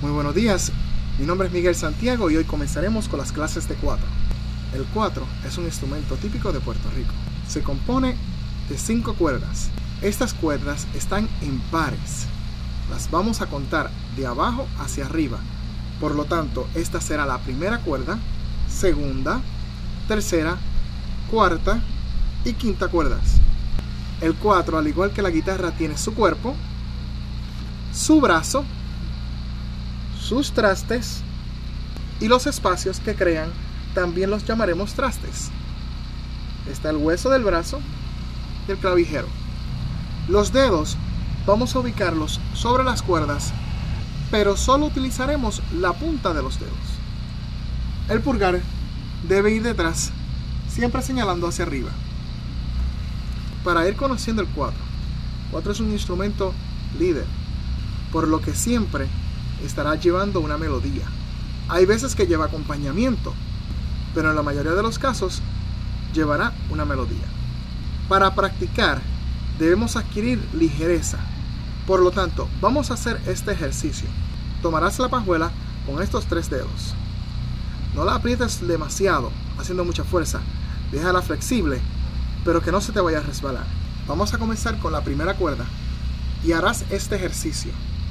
Muy buenos días, mi nombre es Miguel Santiago y hoy comenzaremos con las clases de cuatro. El cuatro es un instrumento típico de Puerto Rico. Se compone de 5 cuerdas. Estas cuerdas están en pares. Las vamos a contar de abajo hacia arriba. Por lo tanto, esta será la primera cuerda, segunda, tercera, cuarta y quinta cuerdas. El 4, al igual que la guitarra, tiene su cuerpo, su brazo, sus trastes y los espacios que crean también los llamaremos trastes. Está el hueso del brazo y el clavijero. Los dedos vamos a ubicarlos sobre las cuerdas, pero solo utilizaremos la punta de los dedos. El pulgar debe ir detrás, siempre señalando hacia arriba. Para ir conociendo el 4, 4 es un instrumento líder, por lo que siempre estará llevando una melodía. Hay veces que lleva acompañamiento, pero en la mayoría de los casos llevará una melodía. Para practicar debemos adquirir ligereza. Por lo tanto, vamos a hacer este ejercicio. Tomarás la pajuela con estos 3 dedos. No la aprietes demasiado, haciendo mucha fuerza. Déjala flexible, pero que no se te vaya a resbalar. Vamos a comenzar con la primera cuerda y harás este ejercicio.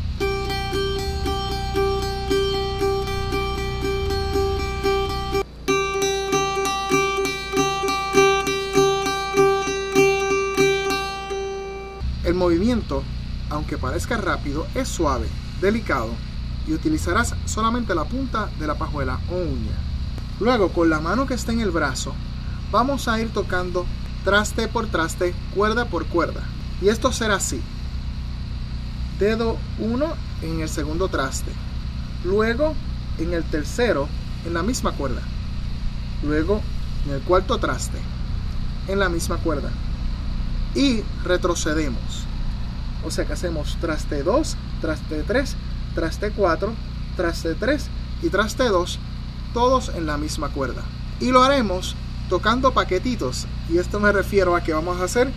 El movimiento, aunque parezca rápido, es suave, delicado y utilizarás solamente la punta de la pajuela o uña. Luego, con la mano que está en el brazo, vamos a ir tocando traste por traste, cuerda por cuerda. Y esto será así. Dedo 1 en el segundo traste, luego en el tercero en la misma cuerda, luego en el cuarto traste en la misma cuerda y retrocedemos. O sea que hacemos traste 2, traste 3, traste 4, traste 3 y traste 2, todos en la misma cuerda. Y lo haremos tocando paquetitos, y esto me refiero a que vamos a hacer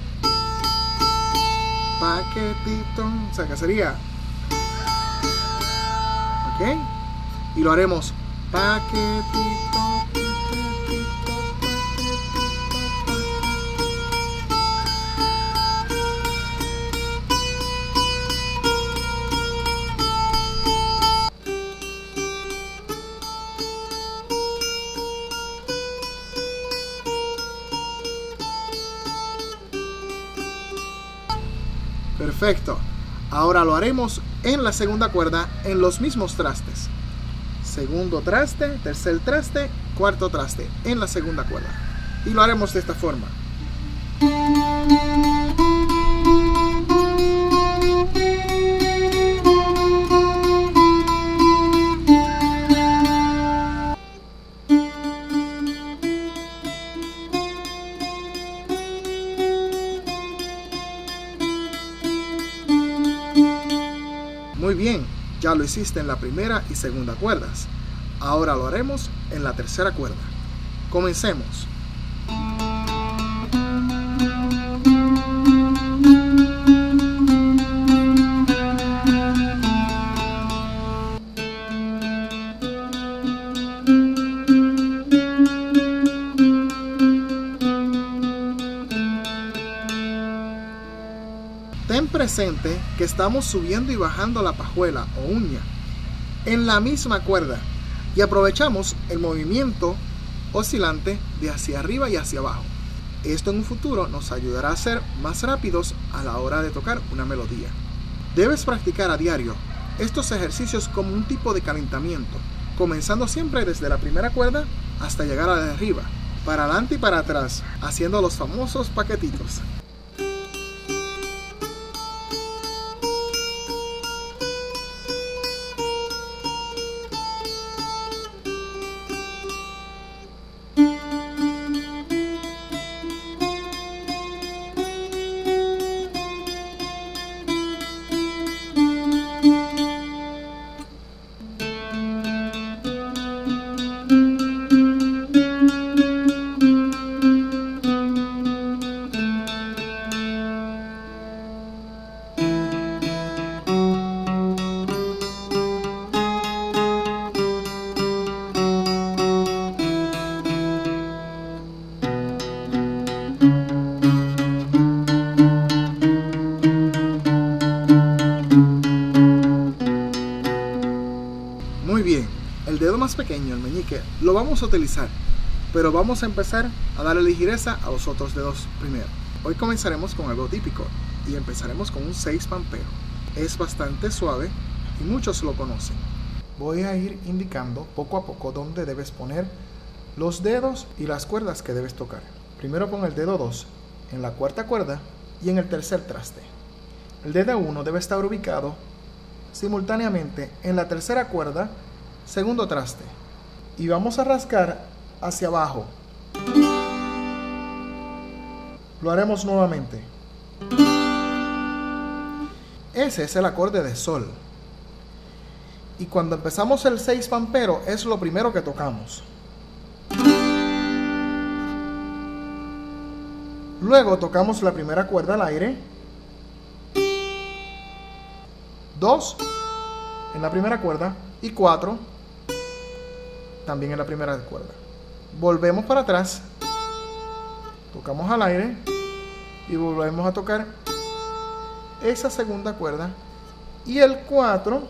paquetito, o sea que sería, ¿ok? Y lo haremos paquetito. Perfecto. Ahora lo haremos en la segunda cuerda en los mismos trastes. Segundo traste, tercer traste, cuarto traste en la segunda cuerda. Y lo haremos de esta forma. Muy bien, ya lo hiciste en la primera y segunda cuerdas. Ahora lo haremos en la tercera cuerda. Comencemos. Ten presente que estamos subiendo y bajando la pajuela o uña en la misma cuerda y aprovechamos el movimiento oscilante de hacia arriba y hacia abajo. Esto en un futuro nos ayudará a ser más rápidos a la hora de tocar una melodía. Debes practicar a diario estos ejercicios como un tipo de calentamiento, comenzando siempre desde la primera cuerda hasta llegar a la de arriba, para adelante y para atrás, haciendo los famosos paquetitos. bien, el dedo más pequeño, el meñique, lo vamos a utilizar, pero vamos a empezar a darle ligereza a los otros dedos primero. Hoy comenzaremos con algo típico y empezaremos con un 6 pampero. Es bastante suave y muchos lo conocen. Voy a ir indicando poco a poco dónde debes poner los dedos y las cuerdas que debes tocar. Primero pon el dedo 2 en la cuarta cuerda y en el tercer traste. El dedo 1 debe estar ubicado simultáneamente en la tercera cuerda, segundo traste. Y vamos a rascar hacia abajo. Lo haremos nuevamente. Ese es el acorde de sol. Y cuando empezamos el 6 pampero es lo primero que tocamos. Luego tocamos la primera cuerda al aire. 2 en la primera cuerda y 4 también en la primera cuerda. Volvemos para atrás. Tocamos al aire y volvemos a tocar esa segunda cuerda y el 4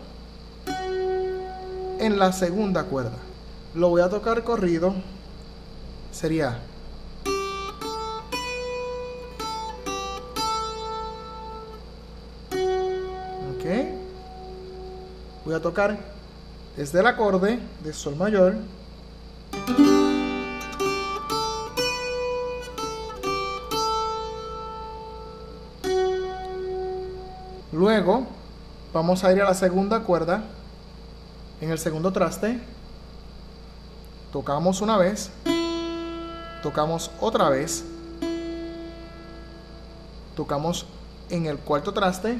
en la segunda cuerda. Lo voy a tocar corrido. Sería ok. Voy a tocar desde el acorde de sol mayor. Luego vamos a ir a la segunda cuerda en el segundo traste. Tocamos una vez, tocamos otra vez, tocamos en el cuarto traste,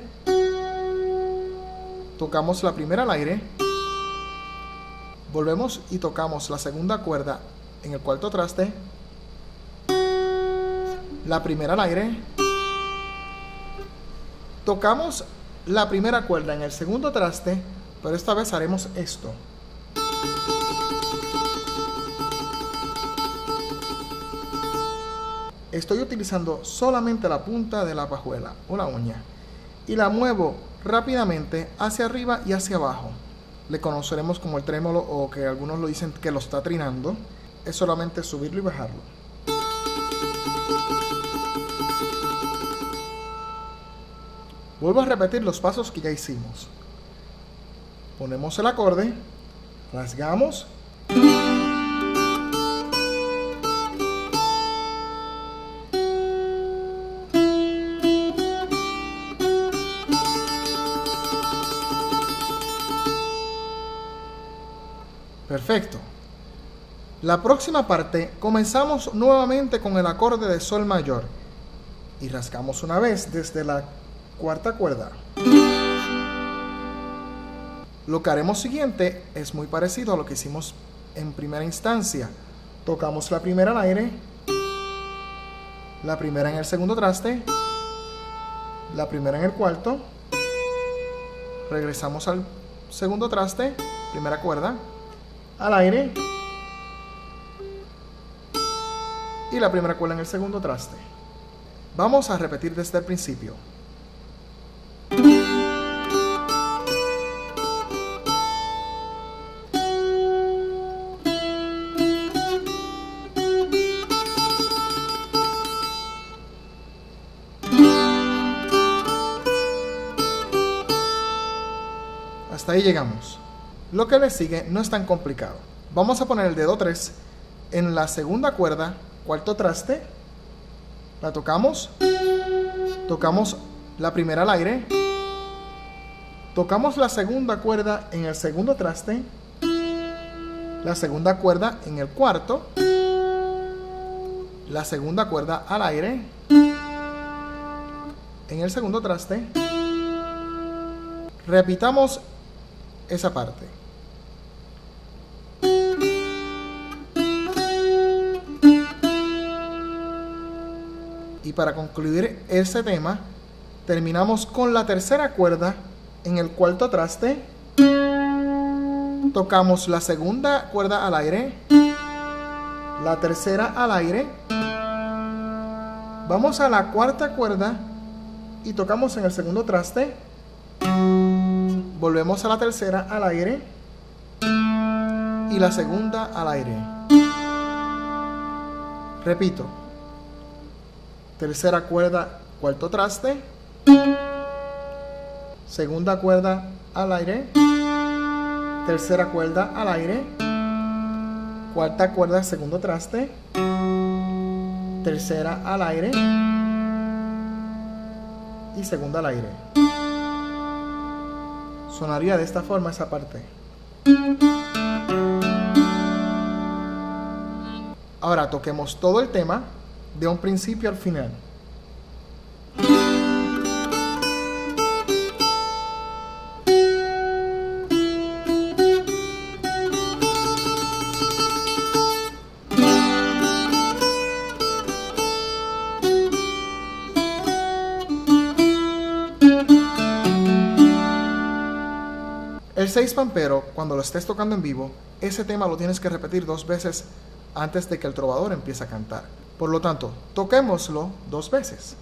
tocamos la primera al aire, volvemos y tocamos la segunda cuerda en el cuarto traste, la primera al aire, tocamos la primera cuerda en el segundo traste, pero esta vez haremos esto. Estoy utilizando solamente la punta de la pajuela o la uña y la muevo rápidamente hacia arriba y hacia abajo. Le conoceremos como el trémolo, o que algunos lo dicen que lo está trinando. Es solamente subirlo y bajarlo. Vuelvo a repetir los pasos que ya hicimos. Ponemos el acorde, rasgamos, perfecto. La próxima parte comenzamos nuevamente con el acorde de sol mayor y rasgamos una vez desde la cuarta cuerda. Lo que haremos siguiente es muy parecido a lo que hicimos en primera instancia. Tocamos la primera al aire, la primera en el segundo traste, la primera en el cuarto, regresamos al segundo traste, primera cuerda, al aire y la primera cuerda en el segundo traste. Vamos a repetir desde el principio. Hasta ahí llegamos. Lo que le sigue no es tan complicado. Vamos a poner el dedo 3 en la segunda cuerda, cuarto traste. La tocamos. Tocamos la primera al aire. Tocamos la segunda cuerda en el segundo traste. La segunda cuerda en el cuarto. La segunda cuerda al aire en el segundo traste. Repitamos esa parte. Y para concluir este tema, terminamos con la tercera cuerda en el cuarto traste. Tocamos la segunda cuerda al aire, la tercera al aire. Vamos a la cuarta cuerda y tocamos en el segundo traste. Volvemos a la tercera al aire. y la segunda al aire. Repito. Tercera cuerda, cuarto traste. Segunda cuerda al aire. Tercera cuerda al aire. Cuarta cuerda, segundo traste. Tercera al aire. Y segunda al aire. Sonaría de esta forma esa parte. Ahora toquemos todo el tema de un principio al final. El 6 pampero, cuando lo estés tocando en vivo, ese tema lo tienes que repetir 2 veces antes de que el trovador empiece a cantar. Por lo tanto, toquémoslo 2 veces.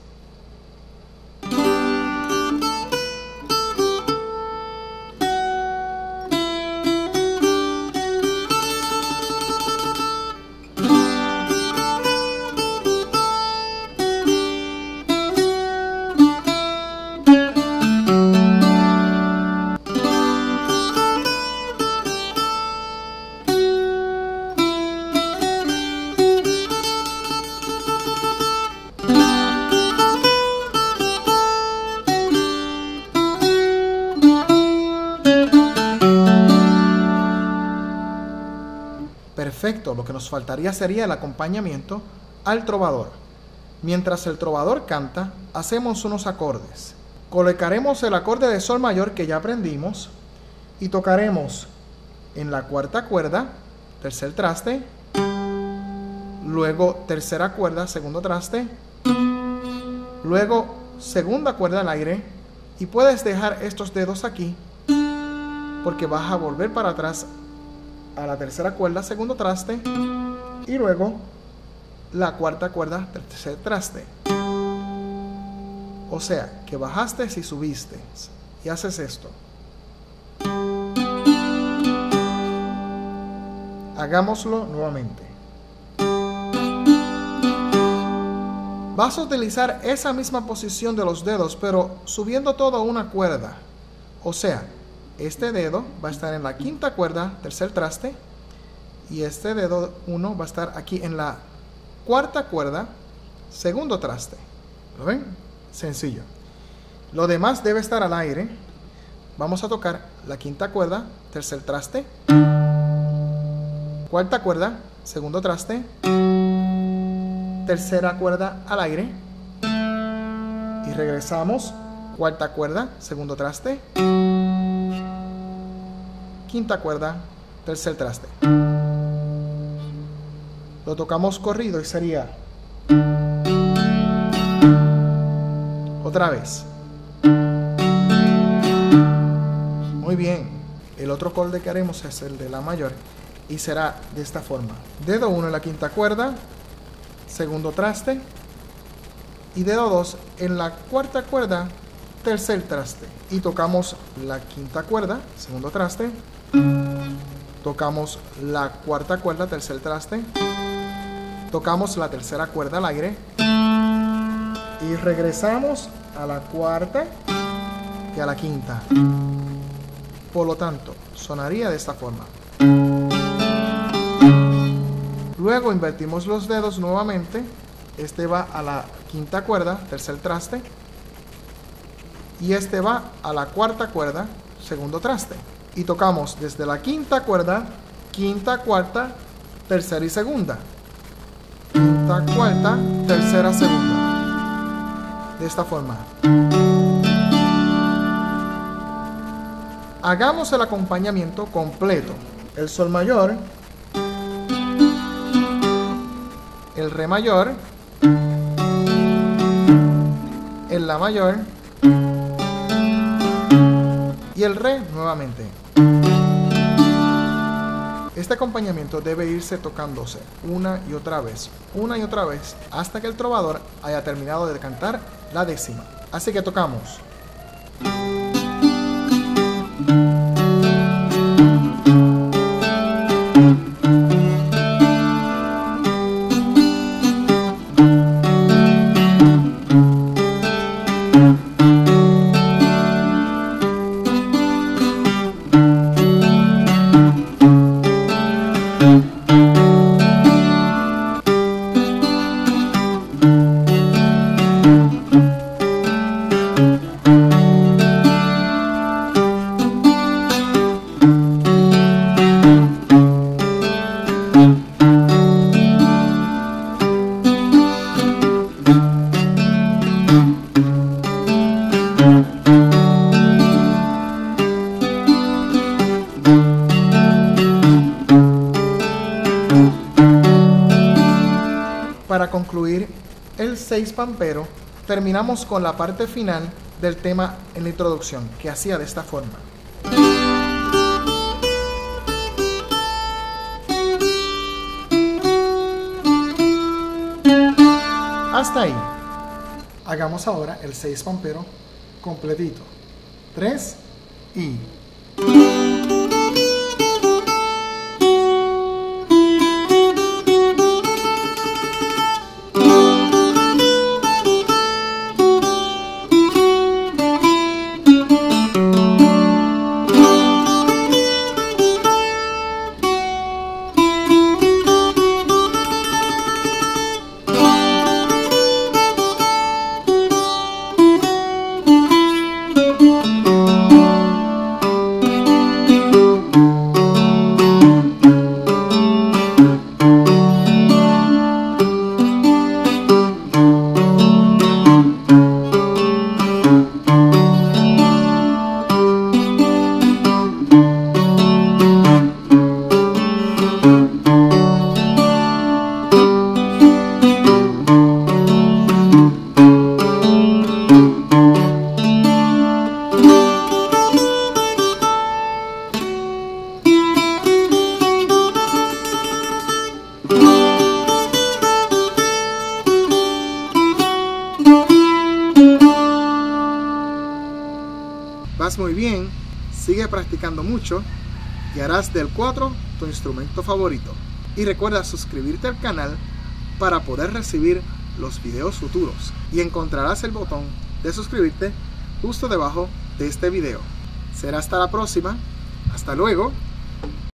Perfecto, lo que nos faltaría sería el acompañamiento al trovador. Mientras el trovador canta, hacemos unos acordes. Colocaremos el acorde de sol mayor que ya aprendimos y tocaremos en la cuarta cuerda, tercer traste, luego tercera cuerda, segundo traste, luego segunda cuerda al aire, y puedes dejar estos dedos aquí porque vas a volver para atrás a la tercera cuerda, segundo traste, y luego la cuarta cuerda, tercer traste. O sea, que bajaste y subiste, y haces esto. Hagámoslo nuevamente. Vas a utilizar esa misma posición de los dedos, pero subiendo todo a una cuerda. O sea, este dedo va a estar en la quinta cuerda, tercer traste, y este dedo 1 va a estar aquí en la cuarta cuerda, segundo traste. ¿Lo ven? Sencillo. Lo demás debe estar al aire. Vamos a tocar la quinta cuerda, tercer traste, cuarta cuerda, segundo traste, tercera cuerda al aire, y regresamos, cuarta cuerda, segundo traste, quinta cuerda, tercer traste. Lo tocamos corrido y sería otra vez. Muy bien. El otro acorde que haremos es el de la mayor y será de esta forma. Dedo 1 en la quinta cuerda, segundo traste, y dedo 2 en la cuarta cuerda, tercer traste. Y tocamos la quinta cuerda, segundo traste, tocamos la cuarta cuerda, tercer traste, tocamos la tercera cuerda al aire y regresamos a la cuarta y a la quinta. Por lo tanto, sonaría de esta forma. Luego invertimos los dedos nuevamente. Este va a la quinta cuerda, tercer traste, y este va a la cuarta cuerda, segundo traste. Y tocamos desde la quinta cuerda, quinta, cuarta, tercera y segunda. Quinta, cuarta, tercera, segunda. De esta forma. Hagamos el acompañamiento completo. El sol mayor, el re mayor, el la mayor y el re nuevamente. Este acompañamiento debe irse tocándose una y otra vez, hasta que el trovador haya terminado de cantar la décima. Así que tocamos. el 6 pampero, terminamos con la parte final del tema en la introducción, que hacía de esta forma. Hasta ahí. Hagamos ahora el 6 pampero completito. 3 y... Vas muy bien, sigue practicando mucho y harás del 4 tu instrumento favorito. Y recuerda suscribirte al canal para poder recibir los videos futuros. Y encontrarás el botón de suscribirte justo debajo de este video. Será hasta la próxima. Hasta luego.